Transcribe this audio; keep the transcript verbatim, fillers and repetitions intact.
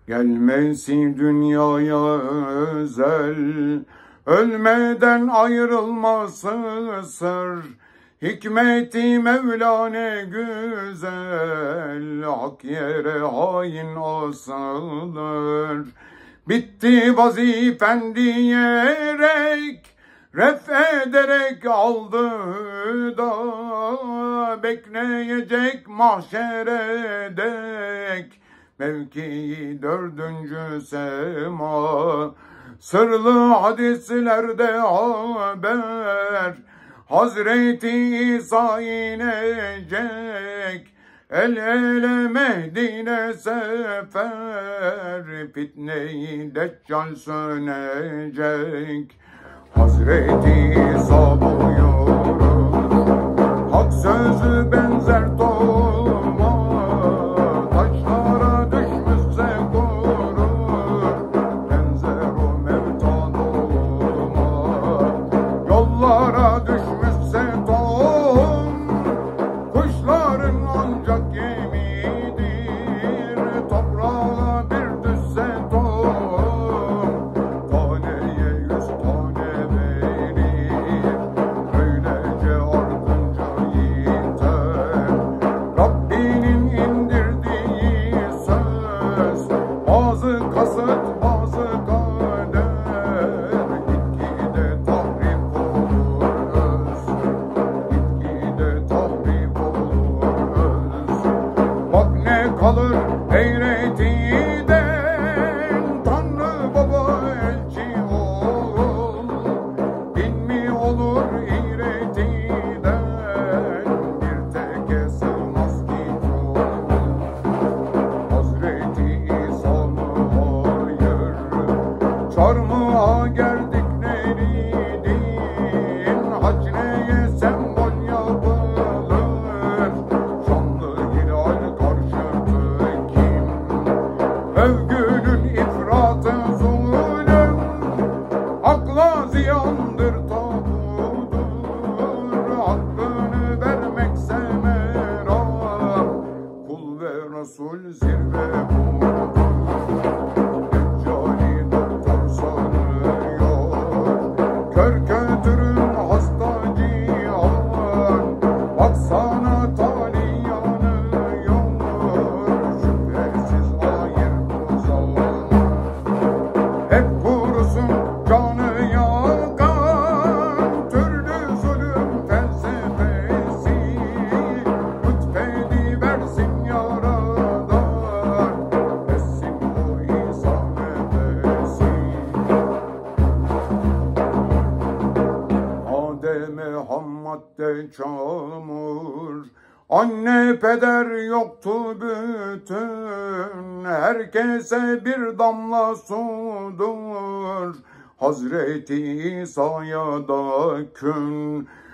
Gelmesi dünyaya özel, ölmeden ayrılması sır. Hikmeti Mevla ne güzel, hak yere hain asılır. Bitti vazifen diyerek, ref ederek aldı da, bekleyecek mahşere dek. Mevkii dördüncü sema, sırlı hadislerde haber. Hazreti İsa inecek, el ele Mehdi'ne sefer. Fitne-i Deccal sönecek. Hazreti İsa buyurur, hak sözü benzer tohuma, taşlara düşmüşse kurur, benzer o mevta doluma. Yollara düşmüşse tohum, kuşların ancak yemidir. Toprağa bir düşse tohum, taneye yüz tane verir. Böylece ardınca yeter Rabbinin indirdiği söz. Bazı kasıt, bazı kader, gitgide tahrip olur öz. Gitgide tahrip olur öz. Bak ne kalır eğretiden, Tanrı Baba elçi ol. Din mi olur eğretiden, bir teke sığmaz ki çoğul. Hazreti İsa mı hayır, çarmıha gerdikleri din. Hac neye sembol yapılır, şanlı hilal karşıtı kim? Övgünün ifratı zulüm, akla ziyandır tabudur. Hakkını vermekse meram, kul ve Resul zirve budur. Deccali doktor sanıyor, kör kötürüm hasta cihan. Baksana tali yanıyor, şüphesiz hayır bu zaman. Hep kurusun canı yakan, türlü zulüm felsefesi. Lütfediversin Yaradan, etsin o İsa nefesi. Adem-i Hammad'de çamur, anne peder yoktu bütün. Herkese bir damla sudur, Hazreti İsa'ya da kün.